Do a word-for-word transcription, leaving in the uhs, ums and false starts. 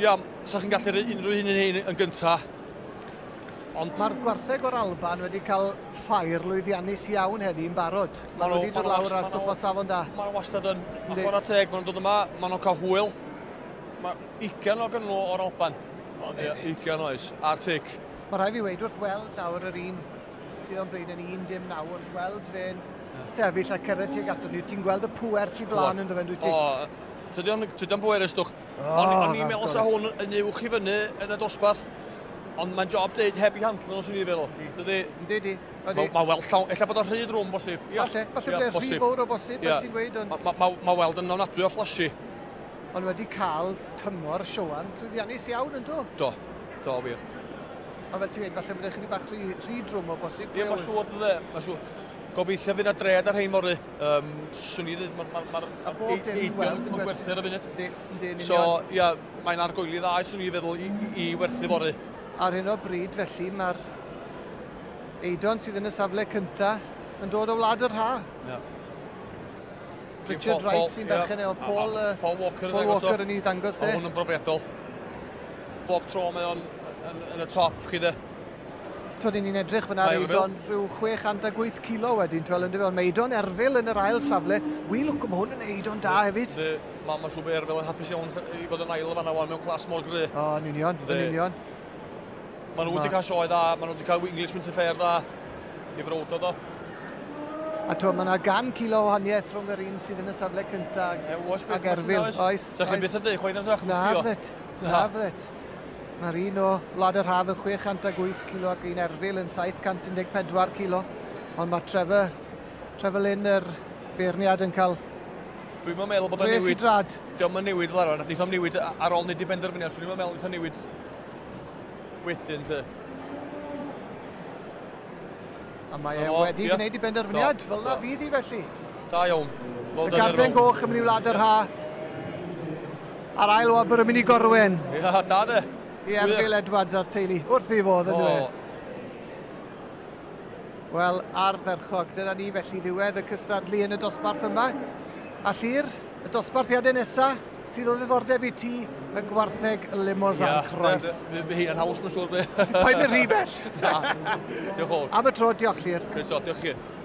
ia, sa chi'n gallu rhoi unrhyw un yn un yn gyntaf. Ond mae'r gwartheg o'r Alban wedi cael ffair lwyddiannus iawn heddi yn barod. Maen nhw wedi dod lawr a stwff o safon da. Maen nhw wastad yn chwarae teg, maen nhw'n dod yma, maen nhw'n cael hwyl. Mae ugain o gynnu o'r Alban. ugain oes, ar tig. Mae rhaid fi weid wrth weld nawr yr un sydd o'n blaen yn un dim nawr wrth weld fe'n sefyll a cyrraedd tuag ato ni. Ti'n gweld y pwer tu blaen yn dyfyn, dwi ti? O, tydi o'n bwerus dwch. O'n i'n meddwl sa hwn yn uwch i fyny yn y dosbarth. Ond mae'n job dweud heb i handlo nhw sy'n ei feddwl. Yndi, di. Mae weld llawn, ella bod o'r rhyd rhwm bosib. Falle, falle bod e'r rhy fawr o bosib, fel ti'n gweud. Mae weld yn ofnadwy o flashy. Ond wedi cael tymor Sioan llwyddiannus iawn yn do? Do, do wir. A fel ti'n gweud, falle bod eich chi bach rhy drwm o bosib. Ie, mae'n siŵr dde, mae'n siŵr. Gobeithio fydd na dred ar hein fory. Swn i ddweud, mae'r a bob dim i weld yn gwerthu ar y funud. Yndi, So, ia, mae'n argoeli dda, swn i feddwl, i werthu fory. Ar hyn o bryd, felly, mae'r Eidon sydd yn y safle cynta yn dod o wlad yr ha. Richard Wright sy'n berchen e, o Paul, uh, Paul Walker, Paul Walker yn ei ddangos e. O hwn yn brofiadol. Bob tro mae o'n yn y top, chi de. Twyd ni'n edrych fyna Eidon rhyw chwe chant a wyth kilo wedyn, twel yn dyfel. Mae Eidon erfil yn yr ail safle. We look am hwn yn Eidon da hefyd. Mae siŵr bod erfil yn hapus iawn i fod yn ail fanna wan mewn clas mor gry. O, yn union, yn union. Maen nhw wedi cael sioe dda, maen nhw wedi cael English Winter Fair dda i frwd o do. A twyd, mae yna gan kilo o haniaeth rhwng yr un sydd yn y safle cynta ag erfil. Oes, Sa chi'n byth yn dweud chwaith yn sach? Na, fyddet. Na, fyddet. Mae'r un o wlad yr haf yn chwe chant a wyth kilo ac un erfil yn saith cant un deg pedwar kilo. Ond mae Trevor, Trevor Lynn yr beirniad yn cael Dwi'n meddwl bod o'n newid. drad. Diolch yn newid fel arfer. Nid o'n newid ar ôl nid i benderfyniad. Dwi'n meddwl nid o'n newid wedyn, te. A mae e wedi gwneud i benderfyniad. Fel na fydd i felly. Da iawn. Y garden goch yn mynd i wlad yr ha. Ar ail wabr yn mynd i gorwen. Ia, da de. I Erfil Edwards a'r teulu. Wrth i fodd yn dweud. Wel, ardderchog. Dyna ni felly ddiwedd y cystadlu yn y dosbarth yma. A llir, y dosbarthiadau nesaf sydd o ddiddordeb i ti, y gwartheg Limousin Croes. Ie, fe hyn yn haws, mae'n siŵr be. Pa'n yn rhy bell. Na, diolch o. Am y tro, diolch llir. Croeso, diolch chi.